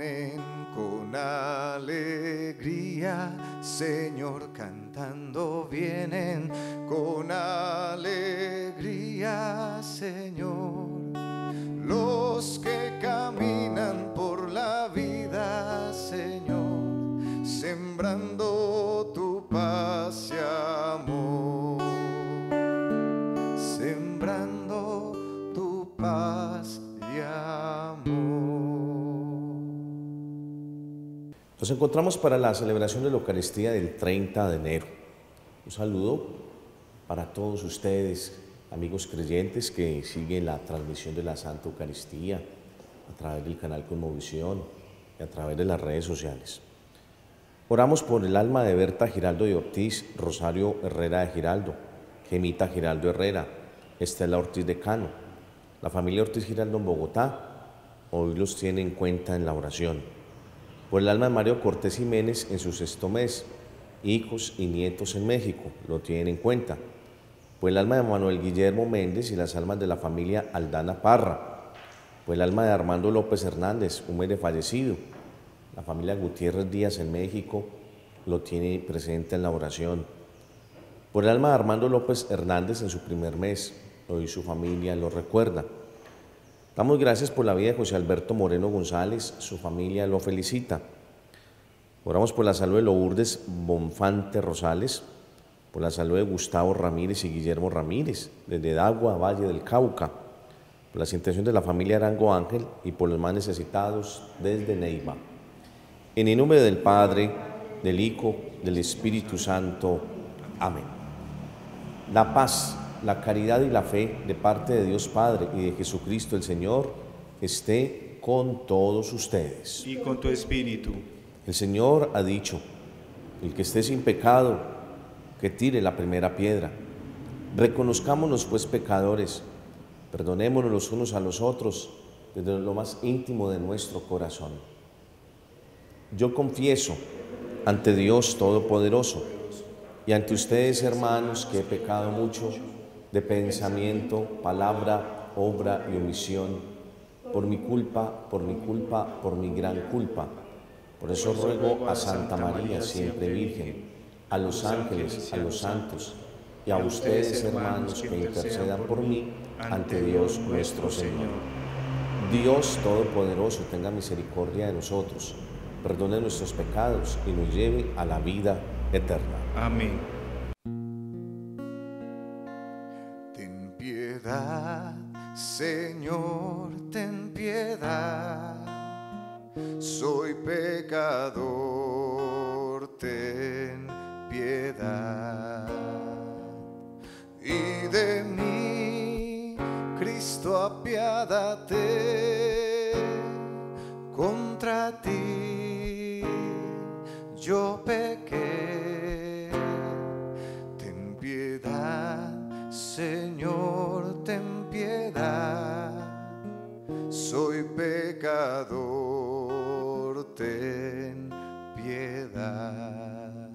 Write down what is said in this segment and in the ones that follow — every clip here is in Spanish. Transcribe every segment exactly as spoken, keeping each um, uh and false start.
vienen con alegría, Señor, cantando vienen con alegría, Señor. Los que caminan por la vida, Señor, sembrando tu paz y amor, sembrando tu paz y amor. Nos encontramos para la celebración de la Eucaristía del treinta de enero. Un saludo para todos ustedes, amigos creyentes que siguen la transmisión de la Santa Eucaristía a través del canal Cosmovisión y a través de las redes sociales. Oramos por el alma de Berta Giraldo de Ortiz, Rosario Herrera de Giraldo, Gemita Giraldo Herrera, Estela Ortiz de Cano. La familia Ortiz Giraldo en Bogotá hoy los tiene en cuenta en la oración. Por el alma de Mario Cortés Jiménez en su sexto mes, hijos y nietos en México, lo tienen en cuenta. Por el alma de Manuel Guillermo Méndez y las almas de la familia Aldana Parra. Por el alma de Armando López Hernández, un mes de fallecido. La familia Gutiérrez Díaz en México lo tiene presente en la oración. Por el alma de Armando López Hernández en su primer mes, hoy su familia lo recuerda. Damos gracias por la vida de José Alberto Moreno González, su familia lo felicita. Oramos por la salud de Lourdes Bonfante Rosales, por la salud de Gustavo Ramírez y Guillermo Ramírez, desde Dagua, Valle del Cauca, por las intenciones de la familia Arango Ángel y por los más necesitados desde Neiva. En el nombre del Padre, del Hijo, del Espíritu Santo. Amén. La paz, la caridad y la fe de parte de Dios Padre y de Jesucristo el Señor esté con todos ustedes. Y con tu espíritu. El Señor ha dicho, el que esté sin pecado, que tire la primera piedra. Reconozcámonos pues pecadores, perdonémonos los unos a los otros desde lo más íntimo de nuestro corazón. Yo confieso ante Dios Todopoderoso y ante ustedes, hermanos, que he pecado mucho de pensamiento, palabra, obra y omisión, por mi culpa, por mi culpa, por mi gran culpa. Por eso ruego a Santa María, siempre Virgen, a los ángeles, a los santos y a ustedes, hermanos, que intercedan por mí ante Dios nuestro Señor. Dios Todopoderoso tenga misericordia de nosotros, perdone nuestros pecados y nos lleve a la vida eterna. Amén. Ten piedad, Señor, ten piedad. Soy pecador, ten piedad. Y de mí, Cristo, apiádate. Contra ti yo pequé. Ten piedad, Señor, ten piedad. Soy pecador, ten piedad.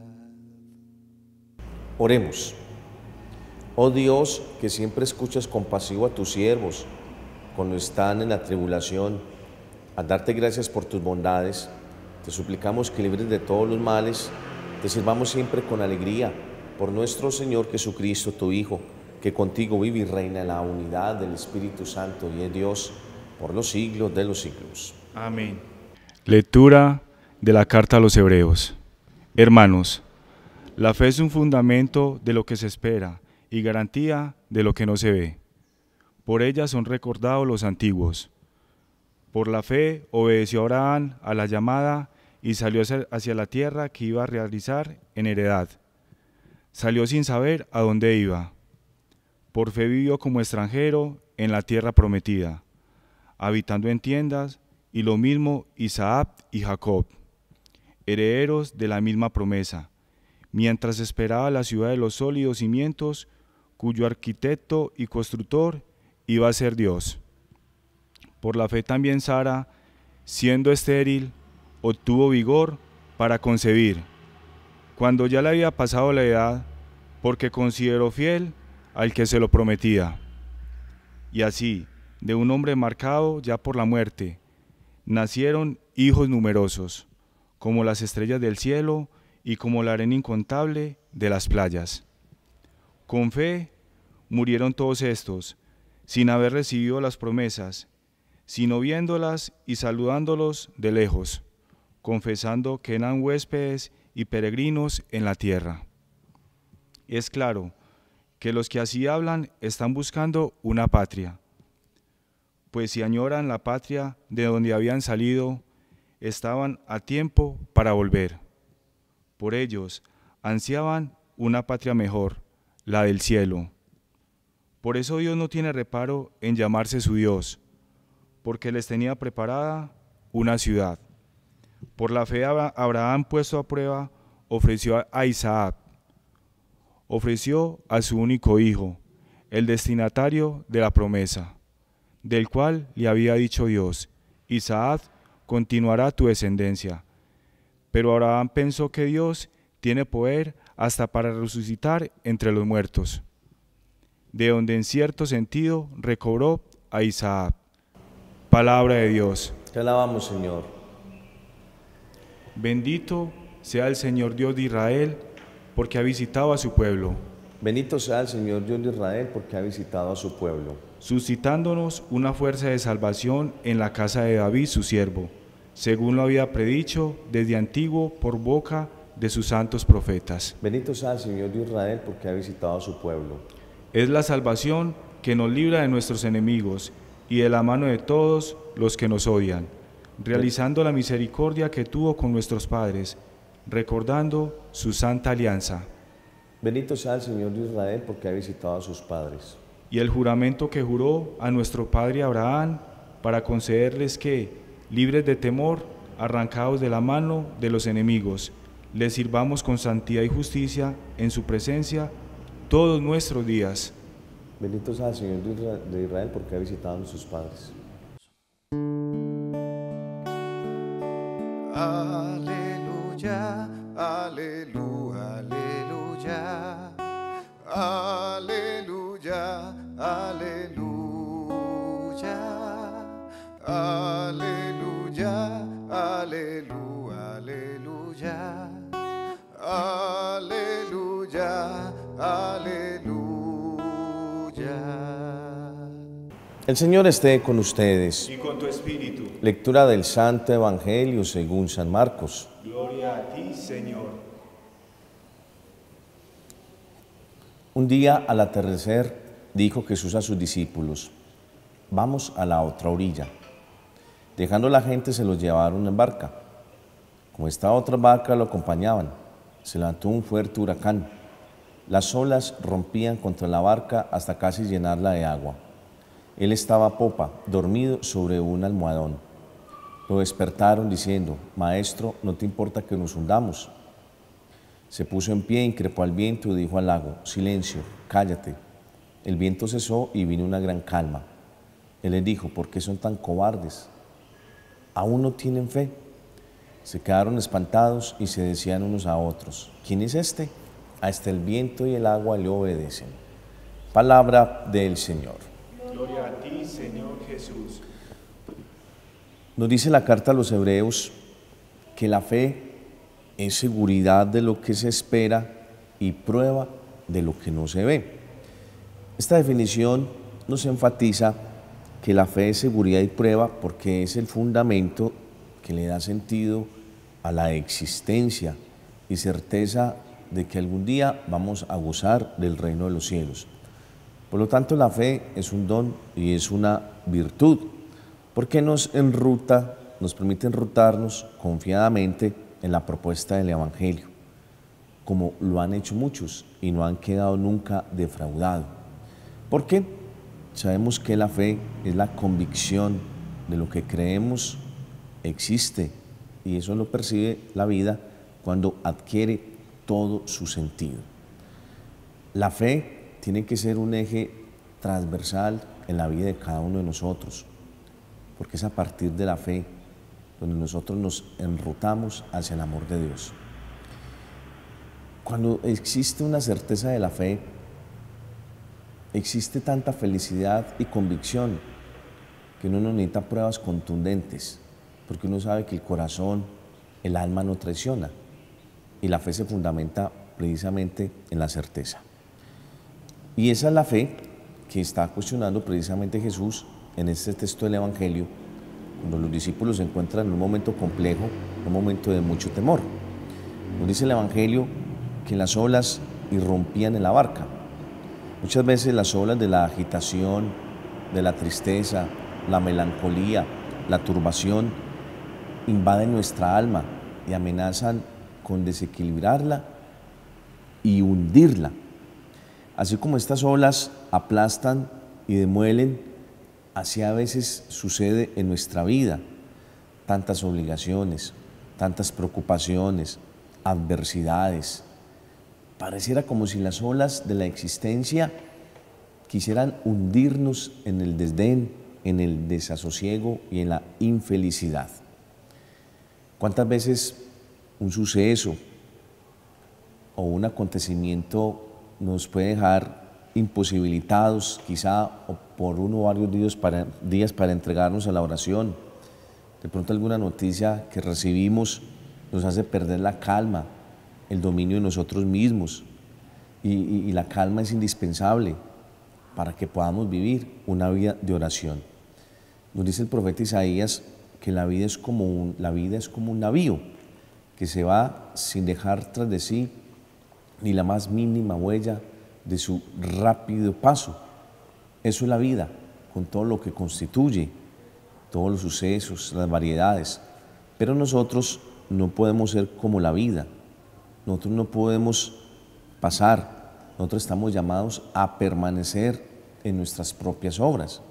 Oremos. Oh Dios, que siempre escuchas compasivo a tus siervos cuando están en la tribulación, al darte gracias por tus bondades, te suplicamos que libres de todos los males, te sirvamos siempre con alegría por nuestro Señor Jesucristo, tu Hijo, que contigo vive y reina en la unidad del Espíritu Santo y es Dios por los siglos de los siglos. Amén. Lectura de la carta a los Hebreos. Hermanos, la fe es un fundamento de lo que se espera y garantía de lo que no se ve. Por ella son recordados los antiguos. Por la fe obedeció Abraham a la llamada y salió hacia la tierra que iba a realizar en heredad. Salió sin saber a dónde iba. Por fe vivió como extranjero en la tierra prometida, habitando en tiendas, y lo mismo Isaac y Jacob, herederos de la misma promesa, mientras esperaba la ciudad de los sólidos cimientos, cuyo arquitecto y constructor iba a ser Dios. Por la fe también Sara, siendo estéril, obtuvo vigor para concebir, cuando ya le había pasado la edad, porque consideró fiel al que se lo prometía. Y así, de un hombre marcado ya por la muerte, nacieron hijos numerosos, como las estrellas del cielo y como la arena incontable de las playas. Con fe murieron todos estos, sin haber recibido las promesas, sino viéndolas y saludándolos de lejos, confesando que eran huéspedes y peregrinos en la tierra. Es claro que los que así hablan están buscando una patria, pues si añoran la patria de donde habían salido, estaban a tiempo para volver. Por ellos ansiaban una patria mejor, la del cielo. Por eso Dios no tiene reparo en llamarse su Dios, porque les tenía preparada una ciudad. Por la fe Abraham, puesto a prueba, ofreció a Isaac, ofreció a su único hijo, el destinatario de la promesa, del cual le había dicho Dios: Isaac continuará tu descendencia. Pero Abraham pensó que Dios tiene poder hasta para resucitar entre los muertos, de donde en cierto sentido recobró a Isaac. Palabra de Dios. Te alabamos, Señor. Bendito sea el Señor Dios de Israel, porque ha visitado a su pueblo. Bendito sea el Señor Dios de Israel, porque ha visitado a su pueblo, suscitándonos una fuerza de salvación en la casa de David, su siervo, según lo había predicho desde antiguo por boca de sus santos profetas. Bendito sea el Señor de Israel, porque ha visitado a su pueblo. Es la salvación que nos libra de nuestros enemigos y de la mano de todos los que nos odian, realizando la misericordia que tuvo con nuestros padres, recordando su santa alianza. Bendito sea el Señor de Israel, porque ha visitado a sus padres. Y el juramento que juró a nuestro padre Abraham, para concederles que, libres de temor, arrancados de la mano de los enemigos, les sirvamos con santidad y justicia en su presencia todos nuestros días. Bendito sea el Señor de Israel, porque ha visitado a nuestros padres. Aleluya, aleluya, aleluya, aleluya, aleluya, aleluya, aleluya, aleluya, aleluya, aleluya. El Señor esté con ustedes. Y con tu espíritu. Lectura del Santo Evangelio según San Marcos. Gloria a ti, Señor. Un día al atardecer dijo Jesús a sus discípulos: vamos a la otra orilla. Dejando la gente, se los llevaron en barca. Como esta otra barca lo acompañaban, se levantó un fuerte huracán. Las olas rompían contra la barca hasta casi llenarla de agua. Él estaba a popa, dormido sobre un almohadón. Lo despertaron diciendo: Maestro, ¿no te importa que nos hundamos? Se puso en pie, increpó al viento y dijo al lago: Silencio, cállate. El viento cesó y vino una gran calma. Él les dijo: ¿Por qué son tan cobardes? ¿Aún no tienen fe? Se quedaron espantados y se decían unos a otros: ¿Quién es este? Hasta el viento y el agua le obedecen. Palabra del Señor. Gloria a ti, Señor Jesús. Nos dice la carta a los Hebreos que la fe es seguridad de lo que se espera y prueba de lo que no se ve. Esta definición nos enfatiza que la fe es seguridad y prueba porque es el fundamento que le da sentido a la existencia y certeza de que algún día vamos a gozar del reino de los cielos. Por lo tanto, la fe es un don y es una virtud, porque nos enruta, nos permite enrutarnos confiadamente en la propuesta del Evangelio, como lo han hecho muchos y no han quedado nunca defraudados. ¿Por qué? Sabemos que la fe es la convicción de lo que creemos existe, y eso lo percibe la vida cuando adquiere todo su sentido. La fe tiene que ser un eje transversal en la vida de cada uno de nosotros, porque es a partir de la fe donde nosotros nos enrutamos hacia el amor de Dios. Cuando existe una certeza de la fe, existe tanta felicidad y convicción que uno no necesita pruebas contundentes, porque uno sabe que el corazón, el alma no traiciona, y la fe se fundamenta precisamente en la certeza. Y esa es la fe que está cuestionando precisamente Jesús en este texto del Evangelio, cuando los discípulos se encuentran en un momento complejo, un momento de mucho temor. Nos dice el Evangelio que las olas irrumpían en la barca. Muchas veces las olas de la agitación, de la tristeza, la melancolía, la turbación, invaden nuestra alma y amenazan con desequilibrarla y hundirla. Así como estas olas aplastan y demuelen, así a veces sucede en nuestra vida. Tantas obligaciones, tantas preocupaciones, adversidades. Pareciera como si las olas de la existencia quisieran hundirnos en el desdén, en el desasosiego y en la infelicidad. ¿Cuántas veces un suceso o un acontecimiento nos puede dejar imposibilitados, quizá o por uno o varios días para, días para entregarnos a la oración? De pronto alguna noticia que recibimos nos hace perder la calma, el dominio de nosotros mismos, y, y, y la calma es indispensable para que podamos vivir una vida de oración. Nos dice el profeta Isaías que la vida es como un, la vida es como un navío que se va sin dejar tras de sí ni la más mínima huella de su rápido paso. Eso es la vida, con todo lo que constituye, todos los sucesos, las variedades. Pero nosotros no podemos ser como la vida, nosotros no podemos pasar, nosotros estamos llamados a permanecer en nuestras propias obras.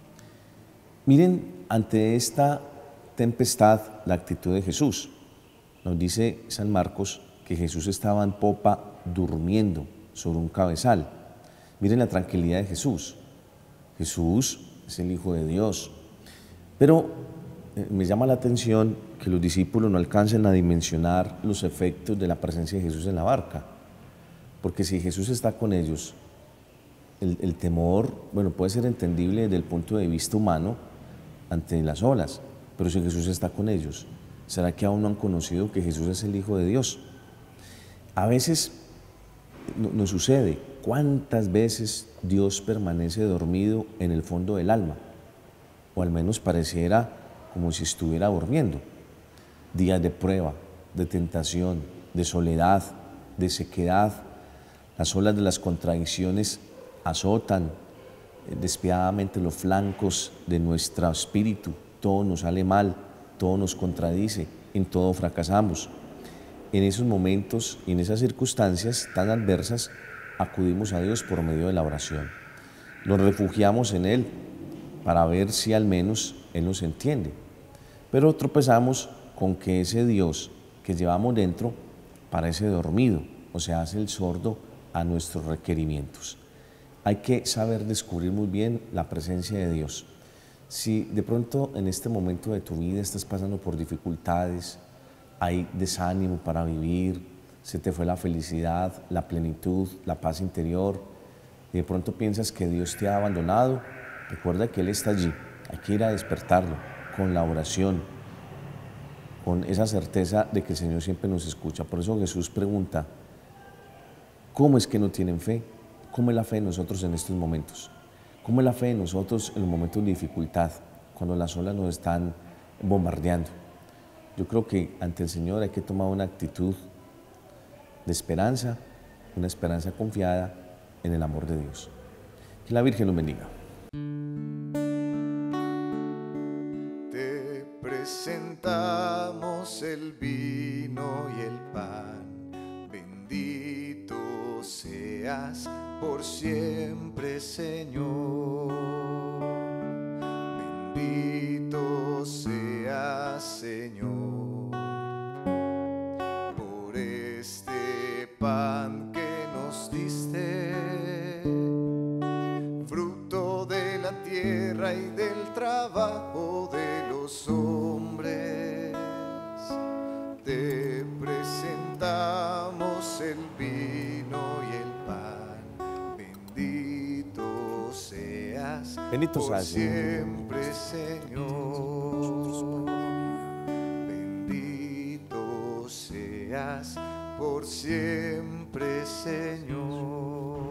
Miren, ante esta tempestad, la actitud de Jesús. Nos dice San Marcos que Jesús estaba en popa durmiendo sobre un cabezal. Miren la tranquilidad de Jesús. Jesús es el Hijo de Dios. Pero eh, me llama la atención que los discípulos no alcancen a dimensionar los efectos de la presencia de Jesús en la barca. Porque si Jesús está con ellos, el, el temor, bueno, puede ser entendible desde el punto de vista humano ante las olas, pero si Jesús está con ellos, ¿será que aún no han conocido que Jesús es el Hijo de Dios? A veces nos sucede, ¿cuántas veces Dios permanece dormido en el fondo del alma? O al menos pareciera como si estuviera durmiendo. Días de prueba, de tentación, de soledad, de sequedad. Las olas de las contradicciones azotan despiadadamente los flancos de nuestro espíritu. Todo nos sale mal, todo nos contradice, en todo fracasamos. En esos momentos y en esas circunstancias tan adversas, acudimos a Dios por medio de la oración. Nos refugiamos en Él para ver si al menos Él nos entiende. Pero tropezamos con que ese Dios que llevamos dentro parece dormido, o sea, hace el sordo a nuestros requerimientos. Hay que saber descubrir muy bien la presencia de Dios. Si de pronto en este momento de tu vida estás pasando por dificultades, hay desánimo para vivir, se te fue la felicidad, la plenitud, la paz interior, y de pronto piensas que Dios te ha abandonado, recuerda que Él está allí. Hay que ir a despertarlo con la oración, con esa certeza de que el Señor siempre nos escucha. Por eso Jesús pregunta, ¿cómo es que no tienen fe? ¿Cómo es la fe en nosotros en estos momentos? ¿Cómo es la fe en nosotros en los momentos de dificultad, cuando las olas nos están bombardeando? Yo creo que ante el Señor hay que tomar una actitud de esperanza, una esperanza confiada en el amor de Dios. Que la Virgen nos bendiga. Te presentamos el vino y el pan, bendito seas por siempre, Señor. Bendito seas, Señor, por este pan que nos diste, fruto de la tierra y del trabajo de los hombres. Te presentamos el vino y el pan, bendito seas Bendito por seas, Señor. siempre, Señor. siempre, Señor.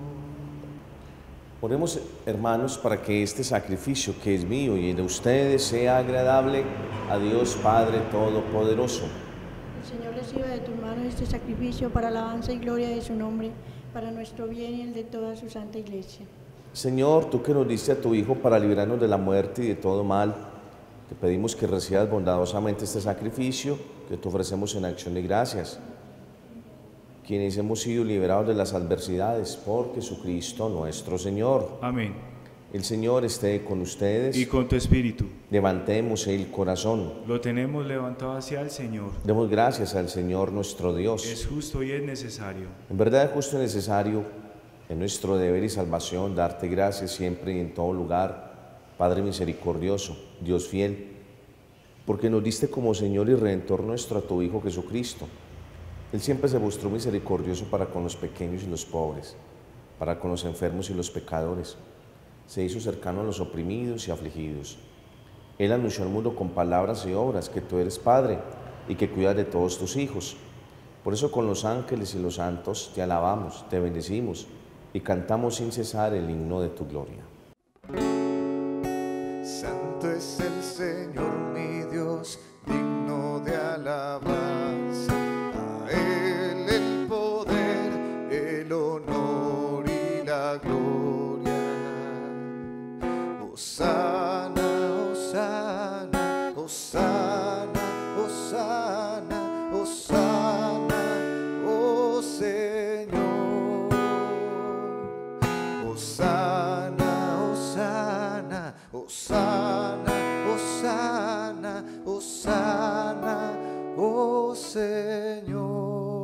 Oremos, hermanos, para que este sacrificio que es mío y de ustedes sea agradable a Dios Padre Todopoderoso. El Señor reciba de tus manos este sacrificio para alabanza y gloria de su nombre, para nuestro bien y el de toda su santa iglesia. Señor, tú que nos diste a tu Hijo para librarnos de la muerte y de todo mal, te pedimos que recibas bondadosamente este sacrificio que te ofrecemos en acción de gracias, quienes hemos sido liberados de las adversidades por Jesucristo nuestro Señor. Amén. El Señor esté con ustedes. Y con tu espíritu. Levantemos el corazón. Lo tenemos levantado hacia el Señor. Demos gracias al Señor nuestro Dios. Es justo y es necesario. En verdad es justo y necesario, en nuestro deber y salvación, darte gracias siempre y en todo lugar, Padre misericordioso, Dios fiel, porque nos diste como Señor y Redentor nuestro a tu Hijo Jesucristo. Él siempre se mostró misericordioso para con los pequeños y los pobres, para con los enfermos y los pecadores. Se hizo cercano a los oprimidos y afligidos. Él anunció al mundo con palabras y obras que tú eres Padre y que cuidas de todos tus hijos. Por eso con los ángeles y los santos te alabamos, te bendecimos y cantamos sin cesar el himno de tu gloria. Santo es el Señor mi Dios, digno de alabanza. A Él el poder, el honor y la gloria. Hosana, hosana, hosana, hosana, hosana, oh Señor. Hosana, hosana, hosana, hosana, hosana, oh Señor.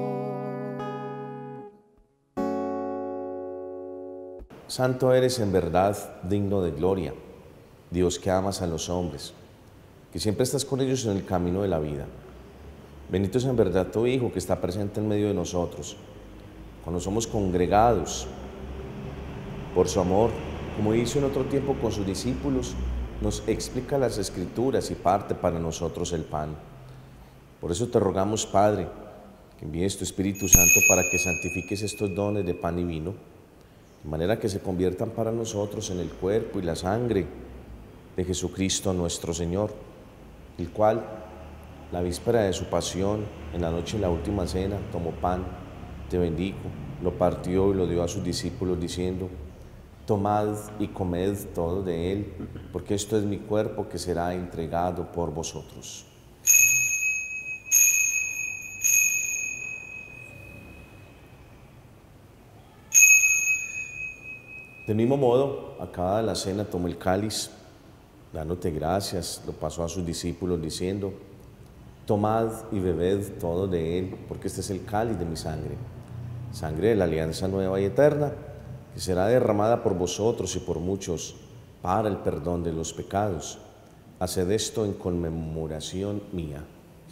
Santo eres en verdad, digno de gloria, Dios que amas a los hombres, que siempre estás con ellos en el camino de la vida. Bendito es en verdad tu Hijo que está presente en medio de nosotros, cuando somos congregados por su amor, como hizo en otro tiempo con sus discípulos, nos explica las Escrituras y parte para nosotros el pan. Por eso te rogamos, Padre, que envíes tu Espíritu Santo para que santifiques estos dones de pan y vino, de manera que se conviertan para nosotros en el cuerpo y la sangre de Jesucristo nuestro Señor, el cual, la víspera de su pasión, en la noche de la última cena, tomó pan, te bendijo, lo partió y lo dio a sus discípulos diciendo: tomad y comed todo de él, porque esto es mi cuerpo que será entregado por vosotros. Del mismo modo, acabada la cena, tomó el cáliz, dándote gracias, lo pasó a sus discípulos diciendo: tomad y bebed todo de él, porque este es el cáliz de mi sangre, sangre de la alianza nueva y eterna, que será derramada por vosotros y por muchos para el perdón de los pecados. Haced esto en conmemoración mía.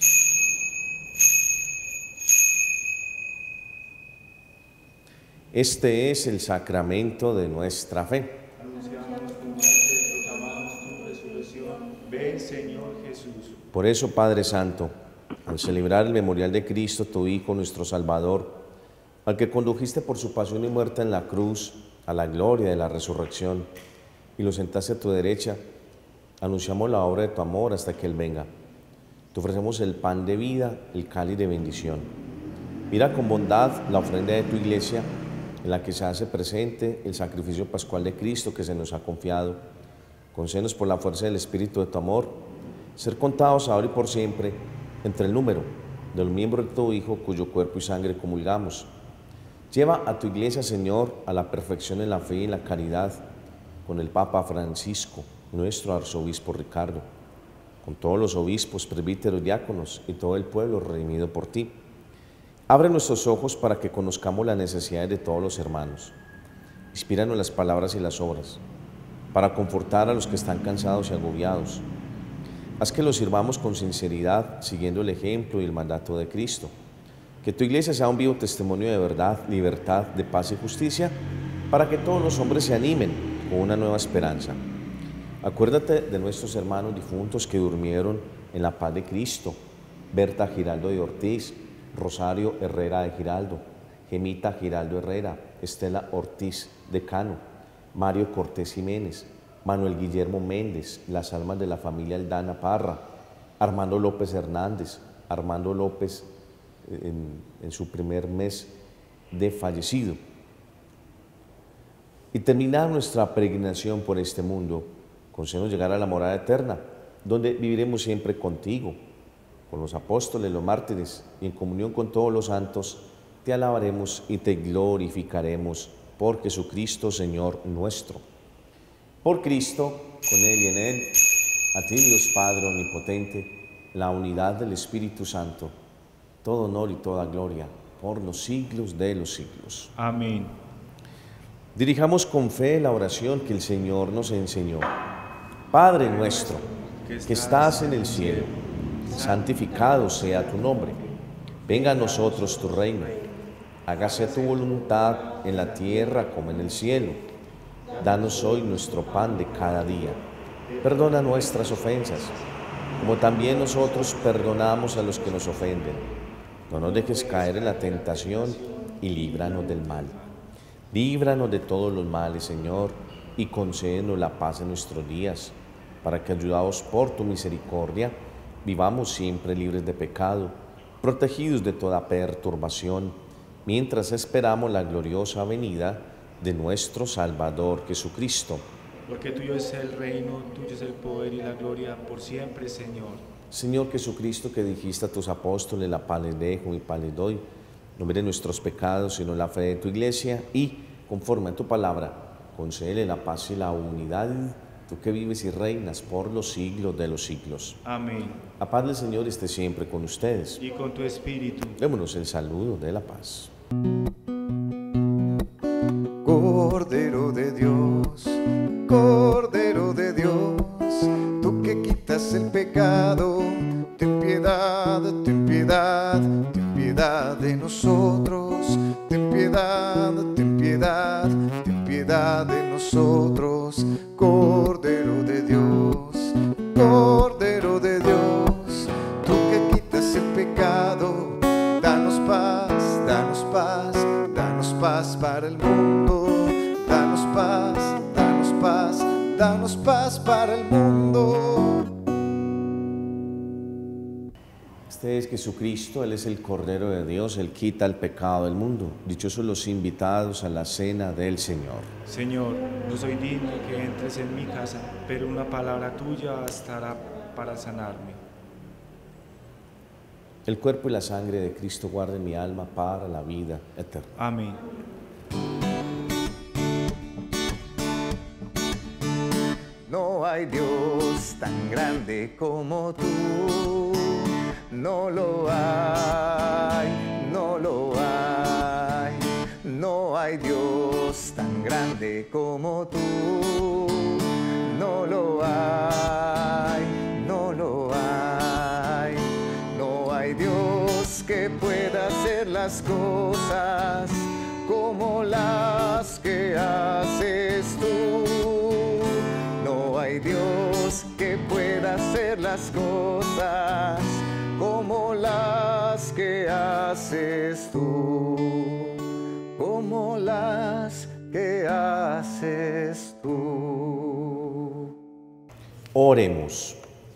Este es el sacramento de nuestra fe. Anunciamos tu muerte, proclamamos tu resurrección. Ven, Señor Jesús. Por eso, Padre Santo, al celebrar el memorial de Cristo, tu Hijo, nuestro Salvador, al que condujiste por su pasión y muerte en la cruz a la gloria de la resurrección y lo sentaste a tu derecha, anunciamos la obra de tu amor hasta que Él venga. Te ofrecemos el pan de vida, el cáliz de bendición. Mira con bondad la ofrenda de tu iglesia, en la que se hace presente el sacrificio pascual de Cristo que se nos ha confiado. Concédenos por la fuerza del Espíritu de tu amor, ser contados ahora y por siempre entre el número de los miembros de tu Hijo, cuyo cuerpo y sangre comulgamos. Lleva a tu iglesia, Señor, a la perfección en la fe y en la caridad, con el Papa Francisco, nuestro arzobispo Ricardo, con todos los obispos, presbíteros, diáconos y todo el pueblo redimido por ti. Abre nuestros ojos para que conozcamos las necesidades de todos los hermanos. Inspíranos las palabras y las obras, para confortar a los que están cansados y agobiados. Haz que los sirvamos con sinceridad, siguiendo el ejemplo y el mandato de Cristo. Que tu iglesia sea un vivo testimonio de verdad, libertad, de paz y justicia, para que todos los hombres se animen con una nueva esperanza. Acuérdate de nuestros hermanos difuntos que durmieron en la paz de Cristo: Berta Giraldo de Ortiz, Rosario Herrera de Giraldo, Gemita Giraldo Herrera, Estela Ortiz de Cano, Mario Cortés Jiménez, Manuel Guillermo Méndez, las almas de la familia Aldana Parra, Armando López Hernández, Armando López en, en su primer mes de fallecido. Y terminar nuestra peregrinación por este mundo, concédenos llegar a la morada eterna, donde viviremos siempre contigo, con los apóstoles, los mártires, y en comunión con todos los santos, te alabaremos y te glorificaremos por Jesucristo, Señor nuestro. Por Cristo, con Él y en Él, a ti, Dios Padre Omnipotente, la unidad del Espíritu Santo, todo honor y toda gloria, por los siglos de los siglos. Amén. Dirijamos con fe la oración que el Señor nos enseñó. Padre nuestro, que estás en el cielo, santificado sea tu nombre. Venga a nosotros tu reino. Hágase tu voluntad en la tierra como en el cielo. Danos hoy nuestro pan de cada día. Perdona nuestras ofensas, como también nosotros perdonamos a los que nos ofenden. No nos dejes caer en la tentación y líbranos del mal. Líbranos de todos los males, Señor, y concédenos la paz en nuestros días, para que, ayudados por tu misericordia, vivamos siempre libres de pecado, protegidos de toda perturbación, mientras esperamos la gloriosa venida de nuestro Salvador Jesucristo. Porque tuyo es el reino, tuyo es el poder y la gloria por siempre, Señor. Señor Jesucristo, que dijiste a tus apóstoles, la paz les dejo y paz les doy, no mires nuestros pecados, sino la fe de tu iglesia, y, conforme a tu palabra, concédele la paz y la unidad, tú que vives y reinas por los siglos de los siglos. Amén. La paz del Señor esté siempre con ustedes. Y con tu espíritu. Démonos el saludo de la paz. Cordero de Dios, Cordero de Dios, tú que quitas el pecado, ten piedad, ten piedad, ten piedad de nosotros, ten piedad, ten piedad, ten piedad de nosotros. Cordero de Dios, Cordero de Dios, tú que quitas el pecado, danos paz, danos paz, danos paz para el mundo, danos paz, danos paz, danos paz para el mundo. Este es Jesucristo, Él es el Cordero de Dios, Él quita el pecado del mundo. Dichosos los invitados a la cena del Señor. Señor, no soy digno que entres en mi casa, pero una palabra tuya bastará para sanarme. El cuerpo y la sangre de Cristo guarden mi alma para la vida eterna. Amén. No hay Dios tan grande como tú, no lo hay, no lo hay. No hay Dios tan grande como tú, no lo hay, no lo hay. No hay Dios que pueda hacer las cosas como las que haces tú. No hay Dios que pueda hacer las cosas como las que haces tú, como las que haces tú. Oremos.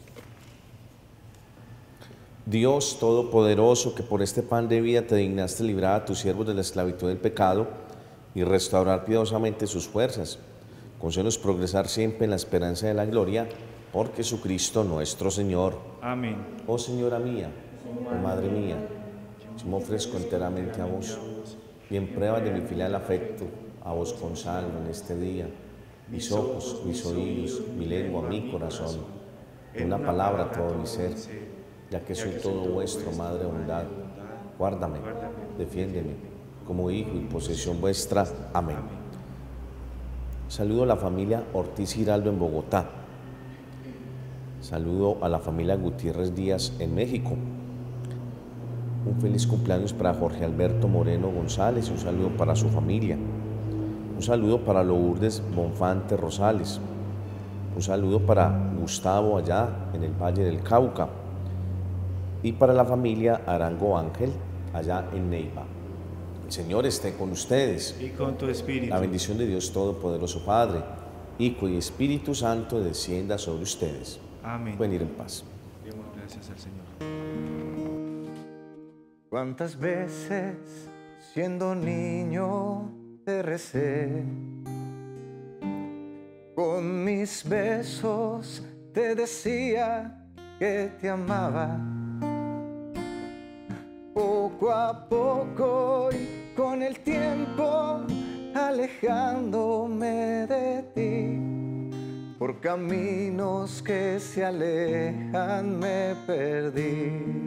Dios Todopoderoso, que por este pan de vida te dignaste librar a tus siervos de la esclavitud del pecado y restaurar piadosamente sus fuerzas, concédenos progresar siempre en la esperanza de la gloria, por Jesucristo nuestro Señor. Amén. Oh Señora mía, oh Madre mía, yo me ofrezco enteramente a vos, y en prueba de mi filial afecto, a vos consagro en este día mis ojos, mis oídos, mi lengua, mi corazón, una palabra, todo mi ser, ya que soy todo vuestro, Madre bondad. Guárdame, defiéndeme, como hijo y posesión vuestra. Amén. Saludo a la familia Ortiz Giraldo en Bogotá. Saludo a la familia Gutiérrez Díaz en México. Un feliz cumpleaños para Jorge Alberto Moreno González y un saludo para su familia. Un saludo para Lourdes Bonfante Rosales. Un saludo para Gustavo allá en el Valle del Cauca. Y para la familia Arango Ángel allá en Neiva. El Señor esté con ustedes. Y con tu espíritu. La bendición de Dios Todopoderoso, Padre, Hijo y Espíritu Santo descienda sobre ustedes. Amén. Pueden ir en paz. Demos gracias al Señor. Cuántas veces siendo niño te recé, con mis besos te decía que te amaba. Poco a poco y con el tiempo alejándome de ti, por caminos que se alejan me perdí.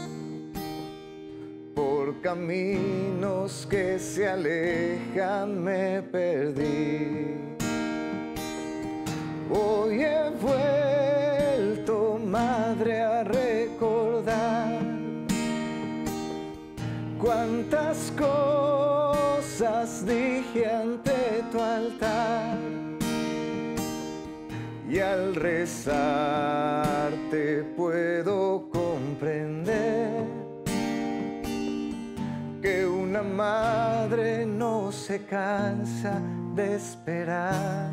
Por caminos que se alejan me perdí. Hoy he vuelto, madre, a recordar cuántas cosas dije ante tu altar, y al rezarte puedo comprender que una madre no se cansa de esperar,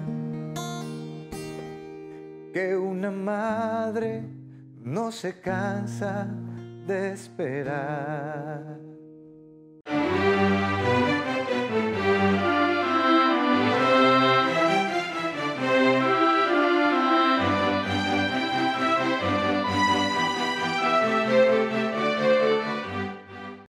que una madre no se cansa de esperar.